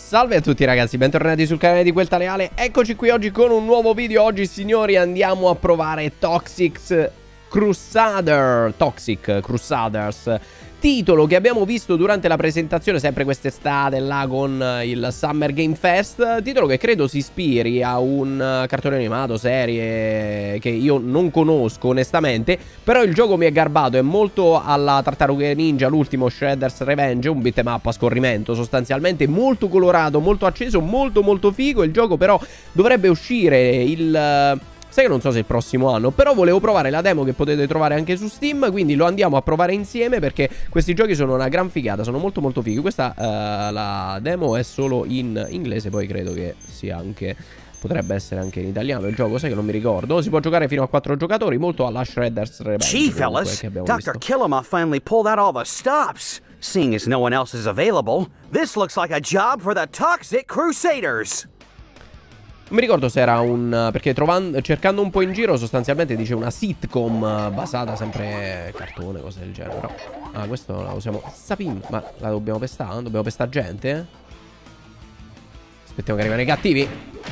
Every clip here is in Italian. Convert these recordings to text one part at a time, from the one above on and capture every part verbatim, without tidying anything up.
Salve a tutti ragazzi, bentornati sul canale di Queltaleale. Eccoci qui oggi con un nuovo video. Oggi signori andiamo a provare Toxic Crusader Toxic Crusaders, titolo che abbiamo visto durante la presentazione sempre quest'estate là con il Summer Game Fest. Titolo che credo si ispiri a un cartone animato, serie che io non conosco onestamente, però il gioco mi è garbato, è molto alla Tartarughe Ninja, l'ultimo Shredder's Revenge, un beat'em up a scorrimento sostanzialmente, molto colorato, molto acceso, molto molto figo. Il gioco però dovrebbe uscire il... sai che non so se il prossimo anno, però volevo provare la demo che potete trovare anche su Steam, quindi lo andiamo a provare insieme perché questi giochi sono una gran figata, sono molto molto fighi. Questa, uh, la demo è solo in inglese, poi credo che sia anche... potrebbe essere anche in italiano il gioco, sai che non mi ricordo. Si può giocare fino a quattro giocatori, molto alla Shredder's Revenge. Gee, fellas, Doctor Killamah finally pulled out all the stops. Seeing as no one else is available, this looks like a job for the Toxic Crusaders. Non mi ricordo se era un... perché trovando, cercando un po' in giro sostanzialmente dice una sitcom basata sempre cartone, cose del genere. Però... ah, questo la usiamo... sapim, ma la dobbiamo pestare? Dobbiamo pestare gente? Aspettiamo che arrivano i cattivi.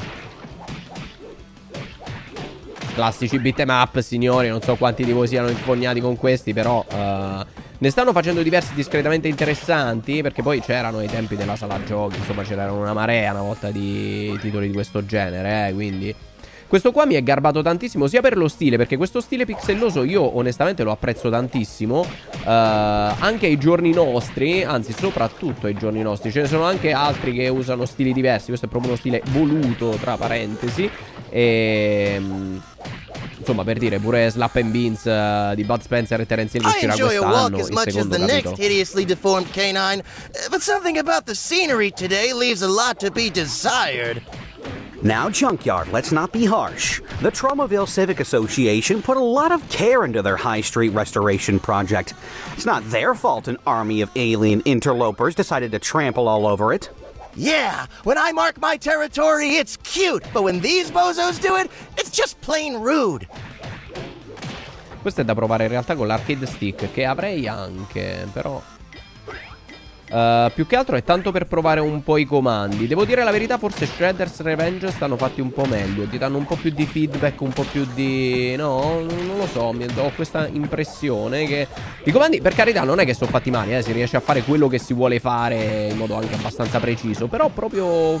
Classici beat'em up, signori. Non so quanti di voi siano infognati con questi, però... Uh, ne stanno facendo diversi discretamente interessanti, perché poi c'erano ai tempi della sala giochi, insomma c'era una marea una volta di titoli di questo genere, eh, quindi... questo qua mi è garbato tantissimo, sia per lo stile, perché questo stile pixelloso io onestamente lo apprezzo tantissimo, uh, anche ai giorni nostri, anzi soprattutto ai giorni nostri. Ce ne sono anche altri che usano stili diversi, questo è proprio uno stile voluto, tra parentesi, e... insomma, per dire, pure Slap and Beans uh, di Bud Spencer e Terence Hill uscirà quest'anno, il secondo capitolo. Hideously deformed canine, but something about the scenery today leaves a lot to be desired. Now, Junkyard, let's not be harsh. The Tromaville Civic Association put a lot of care into their High Street restoration project. It's not their fault an army of alien interlopers decided to trample all over it. Yeah, when I mark my territory, it's cute, but when these bozos do it, it's just plain rude. Questo è da provare in realtà con l'arcade stick, che avrei anche, però... Uh, più che altro è tanto per provare un po' i comandi. Devo dire la verità, forse Shredder's Revenge stanno fatti un po' meglio, ti danno un po' più di feedback, un po' più di... no, non lo so, mi ho questa impressione che i comandi, per carità, non è che sono fatti male, eh, si riesce a fare quello che si vuole fare in modo anche abbastanza preciso, però proprio...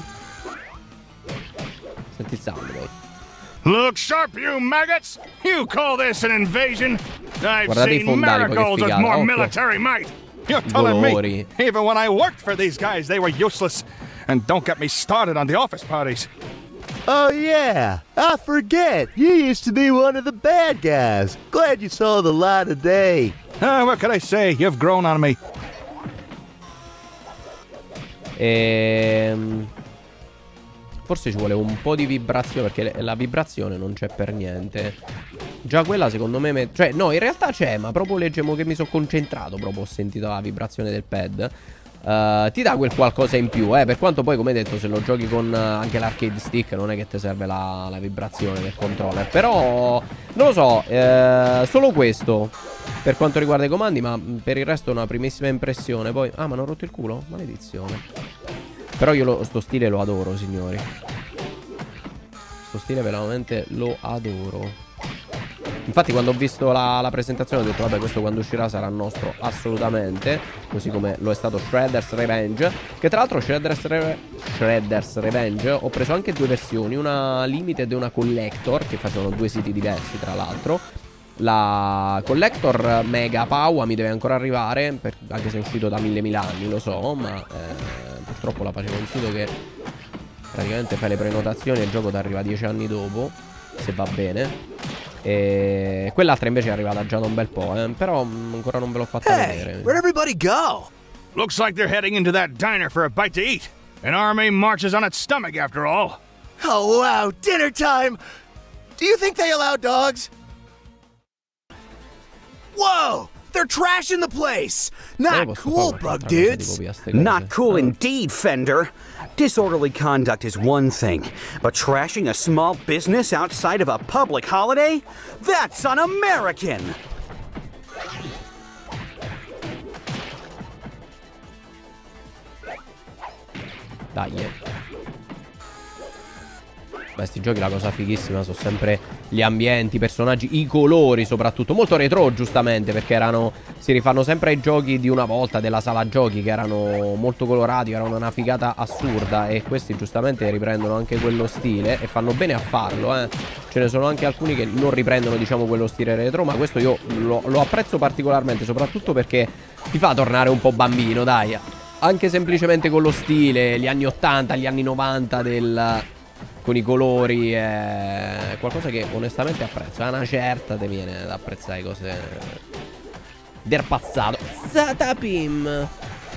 senti il sound poi. Look sharp, you maggots! You call this an invasion? I've Guardate i seen fondali, miracles of more military might. You're telling me, even when I worked for these guys, they were useless. And don't get me started on the office parties. Oh yeah, I forget. You used to be one of the bad guys. Glad you saw the light of day. Ah, what can I say? You've grown on me. Ehm... forse ci vuole un po' di vibrazione, perché la vibrazione non c'è per niente. Già quella secondo me, me... cioè no, in realtà c'è, ma proprio leggemo che mi sono concentrato, proprio ho sentito la vibrazione del pad. uh, Ti dà quel qualcosa in più, eh. Per quanto poi, come detto, se lo giochi con uh, anche l'arcade stick, non è che ti serve la, la vibrazione del controller. Però, non lo so, uh, solo questo per quanto riguarda i comandi, ma per il resto è una primissima impressione. Poi, ah, ma hanno rotto il culo? Maledizione. Però io lo, sto stile lo adoro, signori. Sto stile veramente lo adoro. Infatti quando ho visto la, la presentazione ho detto vabbè, questo quando uscirà sarà nostro assolutamente, così come lo è stato Shredder's Revenge, che tra l'altro Shredder's, Re Shredder's Revenge ho preso anche due versioni, una limited e una collector, che facevano due siti diversi tra l'altro. La collector Mega Power mi deve ancora arrivare, per, anche se è uscito da mille mila anni, lo so, ma eh, purtroppo la facevo un sito che praticamente fai le prenotazioni e il gioco ti arriva dieci anni dopo, se va bene. E quell'altra invece è arrivata già da un bel po', eh, però ancora non ve l'ho fatta hey, vedere. Where'd everybody go? Looks like they're heading into that diner for a bite to eat. An army marches on its stomach after all. Oh wow, dinner time! Do you think they allow dogs? Whoa! They're trashing the place! Not cool, bug dudes! Not cool indeed, Fender. Disorderly conduct is one thing, but trashing a small business outside of a public holiday? That's un-American! Dai. Beh, sti giochi la cosa fighissima sono sempre gli ambienti, i personaggi, i colori soprattutto. Molto retro, giustamente, perché erano... si rifanno sempre ai giochi di una volta, della sala giochi, che erano molto colorati, erano una figata assurda. E questi giustamente riprendono anche quello stile e fanno bene a farlo, eh. Ce ne sono anche alcuni che non riprendono, diciamo, quello stile retro, ma questo io lo, lo apprezzo particolarmente, soprattutto perché ti fa tornare un po' bambino, dai. Anche semplicemente con lo stile, gli anni ottanta, gli anni novanta del... con i colori, è qualcosa che onestamente apprezzo. A una certa te viene ad apprezzare cose del passato. Satapim.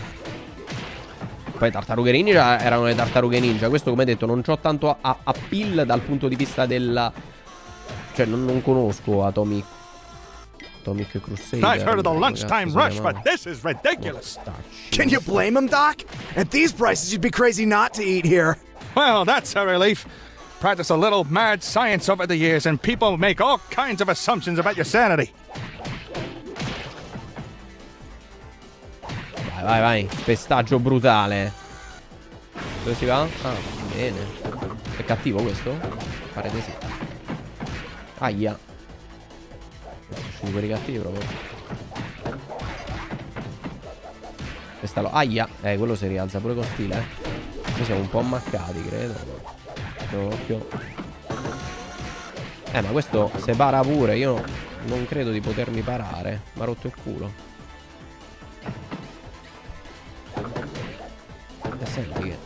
Poi Tartarughe Ninja erano le Tartarughe Ninja. Questo, come detto, non c'ho tanto appeal dal punto di vista del... cioè non, non conosco Atomic Atomic Crusader. I've heard of the lunchtime rush, but this is ridiculous. Can you blame him, Doc? At these prices you'd be crazy not to eat here. Well, that's a relief. Practice a little mad science over the years and people make all kinds of assumptions about your sanity. Vai, vai, vai. Pestaggio brutale. Dove si va? Ah, bene. È cattivo questo? Pare di sì. Aia. Sono quelli cattivi proprio. Pestallo. Aia. Eh, quello si rialza pure con stile, eh. Noi siamo un po' ammaccati, credo. Occhio. Eh, ma questo se para pure. Io non credo di potermi parare. Mi ha rotto il culo. E senti che...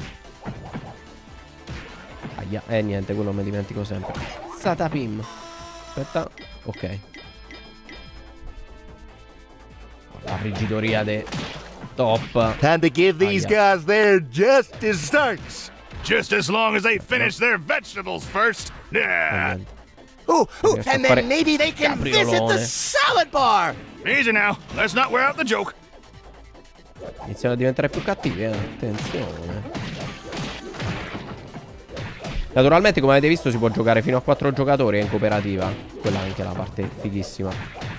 Aia. Eh, niente, quello mi dimentico sempre. Satapim. Aspetta. Ok. La friggitoria de... top. Time to give these Aia. guys their just desserts. Just as long as they finish their vegetables first. Yeah. Ooh, ooh, Riesco a and fare then maybe they can visit the capriolone. salad bar. Easy now. Let's not wear out the joke. Iniziano a diventare più cattivi, eh. Attenzione. Naturalmente, come avete visto, si può giocare fino a quattro giocatori in cooperativa. Quella è anche la parte fighissima.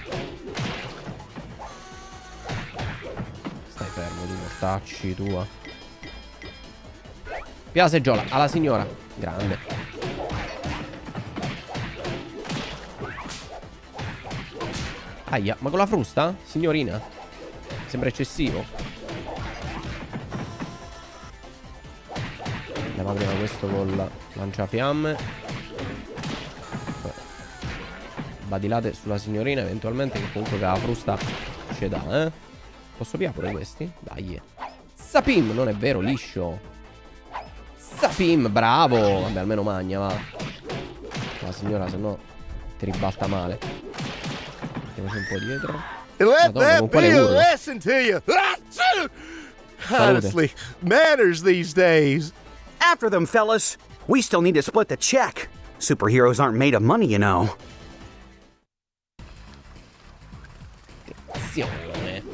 Stai fermo, tu mortacci tua. Via la seggiola, alla signora. Grande. Aia, ma con la frusta? Signorina? Sembra eccessivo. Andiamo prima questo col lanciafiamme. Badilate sulla signorina eventualmente, che comunque che la frusta ce dà, eh. Posso piare pure questi? Dai. Sapim, non è vero, liscio. Sapim, bravo. Vabbè, almeno magna, va. La signora, se no ti ribalta male. Mettiamoci un po' dietro. And let Madonna, that con be quale a urlo? lesson to you. Honestly, manners these days. After them, fellas. We still need to split the check. Superheroes aren't made of money, you know. Attenzione.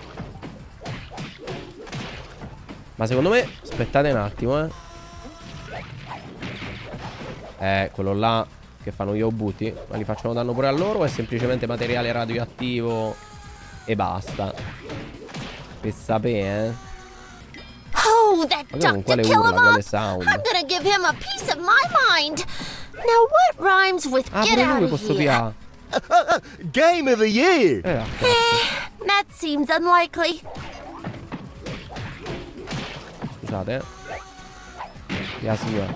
Ma secondo me, aspettate un attimo, eh. Eh, quello là che fanno gli obuti. Ma li facciamo danno pure a loro o è semplicemente materiale radioattivo e basta? Per sapere, eh. Oh, that Ma con Doctor quale urla, quale Killamoth! sound? I'm gonna give him a piece of my mind. Now, what rhymes with Ah, get pure out lui of posso here? piare. Game of the year. Eh, Eh, that seems unlikely. scusate, eh. Via, signora.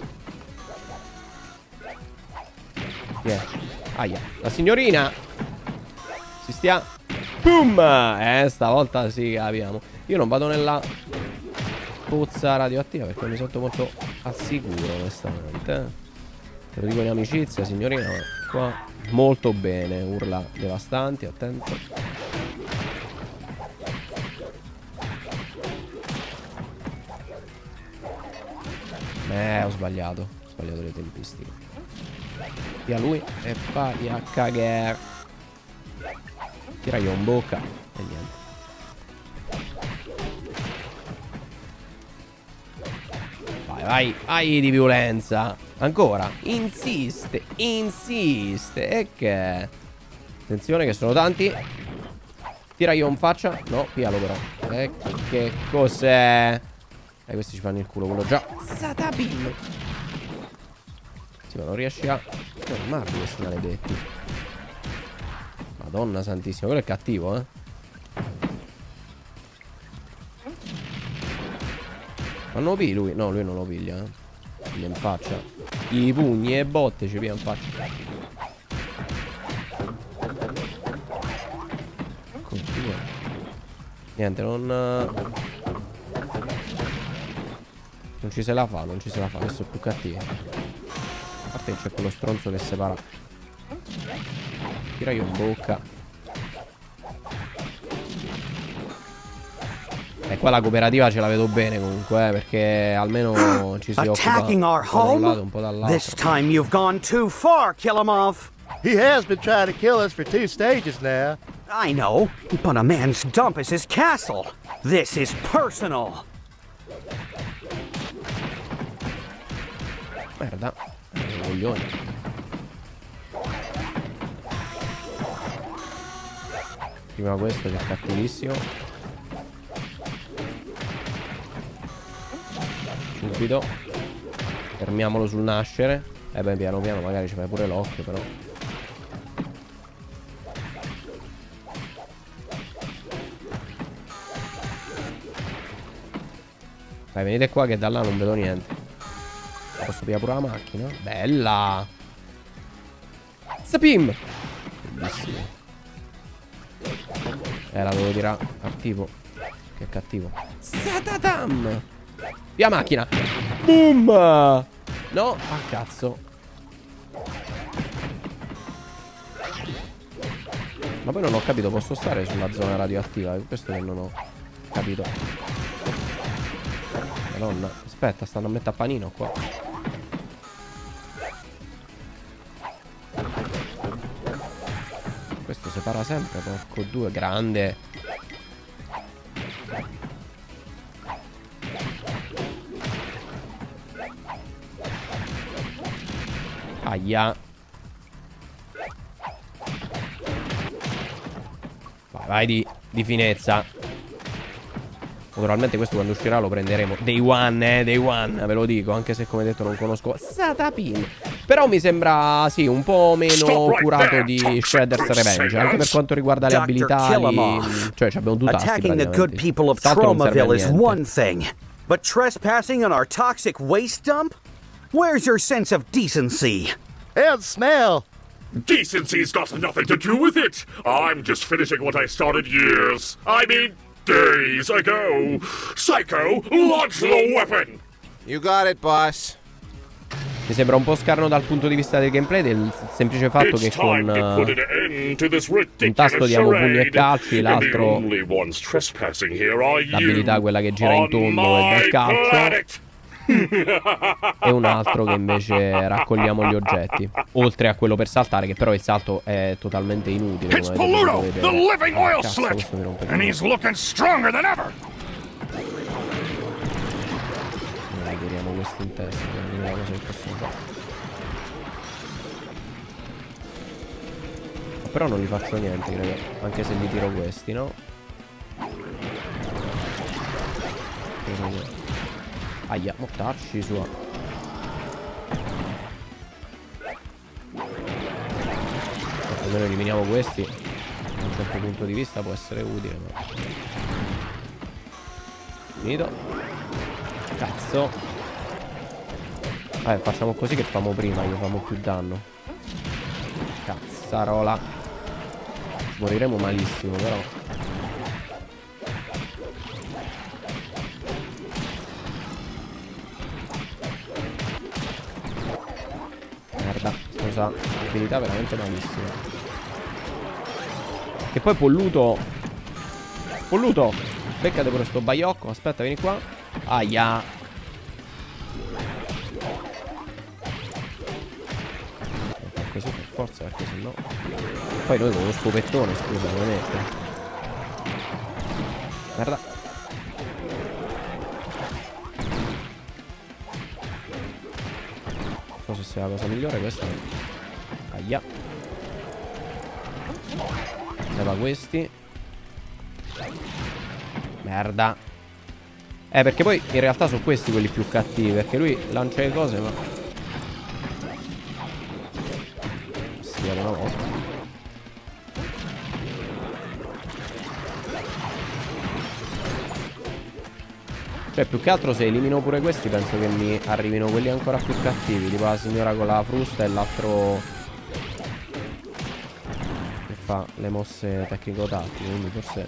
Yeah. Aia. La signorina. Si stia. Boom. Eh, stavolta sì, capiamo. Io non vado nella pozza radioattiva perché mi sento molto al sicuro, onestamente, eh. Te lo dico in amicizia, signorina, ma qua molto bene. Urla devastanti, attento. Eh, ho sbagliato. Ho sbagliato le tempistiche. Via lui e vai a cagare. Tira io in bocca. E niente. Vai, vai, vai di violenza. Ancora. Insiste, insiste. E che... Attenzione che sono tanti. Tira io in faccia. No, pialo però. E che cos'è? E questi ci fanno il culo, quello già. Satapim. Sì, ma non riesci a fermarli questi maledetti. Madonna santissima, quello è cattivo, eh. Ma non lo pigli lui? No, lui non lo piglia, eh. Piglia in faccia. I pugni e botte ci piglia in faccia. Continua. Niente, non... Non ci se la fa, non ci se la fa. Adesso è più cattivo. A parte che c'è quello stronzo che separa. Tira io in bocca. E qua la cooperativa ce la vedo bene comunque, eh, perché almeno ci si occupa un po' da un lato, un po' dall'altro. This time you've gone too far, Killamov. He has been trying to kill us for two stages now. I know, but a man's dump is his castle. This is personal. Merda, coglioni. Prima questo che è cattivissimo. Subito. Fermiamolo sul nascere. E eh beh, piano piano magari ci fai pure l'occhio, però. Dai, venite qua che da là non vedo niente. Posso pigliare pure la macchina? Bella! Sapim! Bellissimo. Eh, la devo tirare al tipo. Che cattivo. Satatam! Via macchina! Boom! No, ah cazzo. Ma poi non ho capito, posso stare sulla zona radioattiva? È questo che non ho capito. Madonna, aspetta, stanno a mettere a panino qua. Questo separa sempre, porco due, grande. Aia. Vai, vai di, di finezza. Naturalmente questo quando uscirà lo prenderemo Day one, eh, Day one, ve lo dico. Anche se come detto non conosco Satapim. Però mi sembra, sì, un po' meno curato di Shredder's Revenge. Anche per quanto riguarda le abilità li, cioè abbiamo due tasti Attacking the good people of Tromaville is one thing, but trespassing on our toxic waste dump? Where's your sense of decency? And smell. Decency's got nothing to do with it. I'm just finishing what I started years, I mean days ago. Psycho, launch the weapon. You got it, boss. Mi sembra un po' scarno dal punto di vista del gameplay, del semplice fatto che con uh, un tasto diamo pugni e calci, l'altro l'abilità quella che gira in tondo e del calcio, e un altro che invece raccogliamo gli oggetti, oltre a quello per saltare, che però il salto è totalmente inutile. It's Paluto, the living oil slick, and he's looking stronger than ever. Dai, tiriamo questo in testa, non è una cosa che possiamo fare. Ma però non gli faccio niente, credo, anche se gli tiro questi, no? Aia, mortarci sua. Almeno eliminiamo questi. Da un certo punto di vista può essere utile, ma... Finito. Cazzo. Vabbè, facciamo così che famo prima, gli famo più danno. Cazzarola. Moriremo malissimo, però. Merda, scusa, abilità veramente malissima. Che poi Polluto. Polluto, beccate pure sto baiocco. Aspetta, vieni qua. Aia. Così per forza, perché sennò. Poi noi con lo scopettone, scusa, veramente. Merda. Non so se sia la cosa migliore questa. Aia. Leva questi. Merda. Eh, perché poi in realtà sono questi quelli più cattivi, perché lui lancia le cose, ma... Si vede una volta. Cioè, più che altro se elimino pure questi, penso che mi arrivino quelli ancora più cattivi, tipo la signora con la frusta e l'altro che fa le mosse tecnico-tattiche, quindi forse...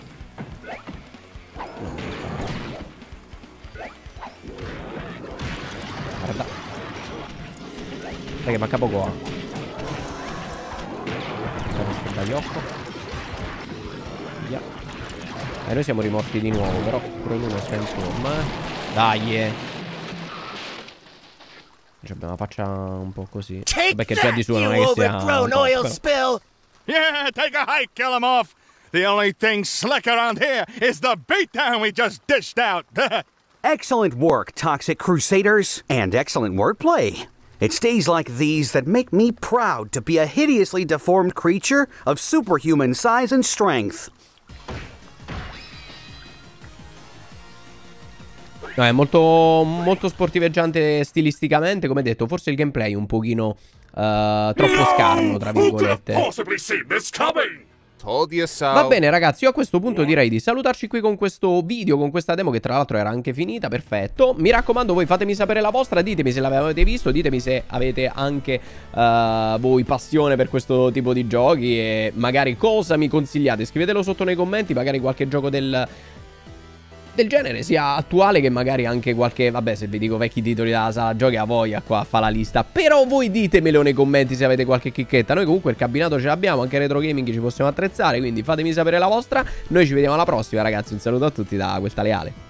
Guarda. Dai che manca poco a. Da Yocco. Via. E noi siamo rimorti di nuovo, però pure lui non sta in forma. Dai, eh. Cioè, abbiamo una faccia un po' così. Vabbè, che già di suo non è che sia un po', yeah, take a hike, kill him off. The only thing slick around here is the beatdown we just dished out. Excellent work, Toxic Crusaders, and excellent wordplay. It's days like these that make me proud to be a hideously deformed creature of superhuman size and strength. No, è molto, molto sportiveggiante stilisticamente, come detto, forse il gameplay un pochino uh, troppo scarno, tra virgolette. Va bene ragazzi, io a questo punto direi di salutarci qui con questo video, con questa demo che tra l'altro era anche finita, perfetto. Mi raccomando, voi fatemi sapere la vostra, ditemi se l'avete visto, ditemi se avete anche uh, voi passione per questo tipo di giochi e magari cosa mi consigliate. Scrivetelo sotto nei commenti, magari qualche gioco del... del genere, sia attuale che magari anche qualche... Vabbè, se vi dico vecchi titoli della sala giochi a voglia qua fa la lista. Però voi ditemelo nei commenti se avete qualche chicchetta. Noi comunque il cabinato ce l'abbiamo, anche retro gaming ci possiamo attrezzare, quindi fatemi sapere la vostra. Noi ci vediamo alla prossima ragazzi, un saluto a tutti da Questa Leale.